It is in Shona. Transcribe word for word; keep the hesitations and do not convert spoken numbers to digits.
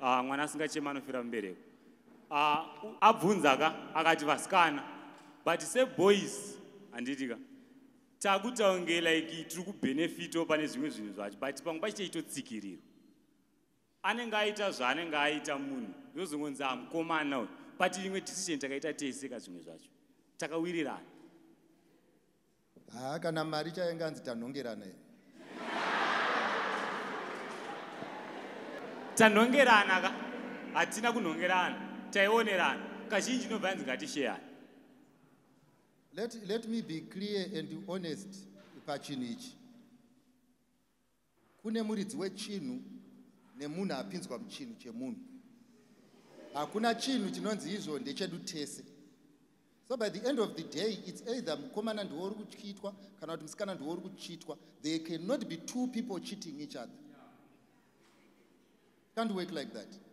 ah mwana asingachema anofira mubereko. Ah abvunza ka akati vasikana but say boys anditika takutaunge like tiri kubenefito pane zvimwe zvinhu zvacho but pamwe pachiitotsikiriro anenge aita zvaanenge aita munhu yozongonzi amukomana uyu but imwe decision takaita teseka zvimwe zvacho takawirirana. Ha kana mari chainga anzi tanhongerana here tanhongerana ka hatina kunhongerana taionerana kazhinji nobva yanzi ngatisheyana. Let, let me be clear and honest pachinhu ichi. Kune muridzi wechinhu nemunhu apinzwa muchinhu chemunhu. Hakuna chinhu chinonzi izvo ndechedu tese. So by the end of the day, it's either mukomana ndiwo uri kutyitwa kana kuti musikana ndiwo uri kuchitwa. There cannot be two people cheating each other. Can't work like that.